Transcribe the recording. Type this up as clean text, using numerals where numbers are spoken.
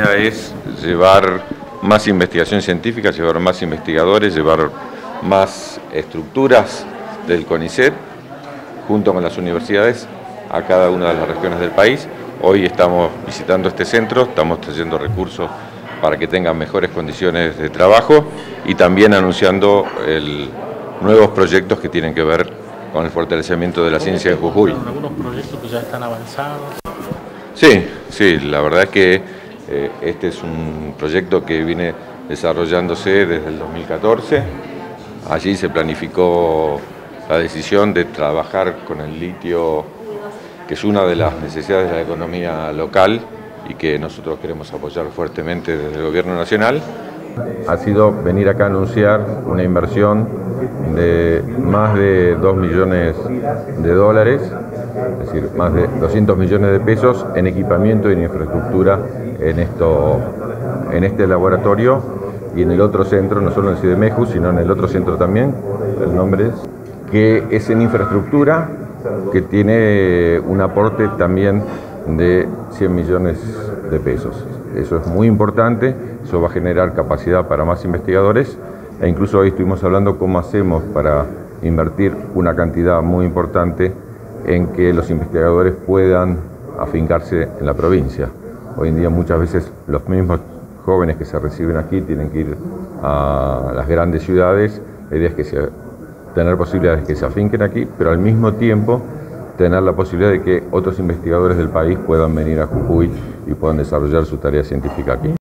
idea es llevar más investigación científica, llevar más investigadores, llevar más estructuras del CONICET junto con las universidades a cada una de las regiones del país. Hoy estamos visitando este centro, estamos trayendo recursos para que tengan mejores condiciones de trabajo y también anunciando nuevos proyectos que tienen que ver con el fortalecimiento de la ciencia de Jujuy. ¿Algunos proyectos que ya están avanzados? Sí, la verdad es que este es un proyecto que viene desarrollándose desde el 2014. Allí se planificó la decisión de trabajar con el litio, que es una de las necesidades de la economía local y que nosotros queremos apoyar fuertemente desde el Gobierno Nacional. Ha sido venir acá a anunciar una inversión de más de 2 millones de dólares, es decir, más de 200 millones de pesos en equipamiento y en infraestructura en este laboratorio y en el otro centro, no solo en el CIDEMEJU, sino en el otro centro también, el nombre que es en infraestructura, que tiene un aporte también de 100 millones de pesos. Eso es muy importante, eso va a generar capacidad para más investigadores e incluso hoy estuvimos hablando cómo hacemos para invertir una cantidad muy importante en que los investigadores puedan afincarse en la provincia. Hoy en día muchas veces los mismos jóvenes que se reciben aquí tienen que ir a las grandes ciudades. La idea es tener posibilidades de que se afinquen aquí, pero al mismo tiempo tener la posibilidad de que otros investigadores del país puedan venir a Jujuy y puedan desarrollar su tarea científica aquí.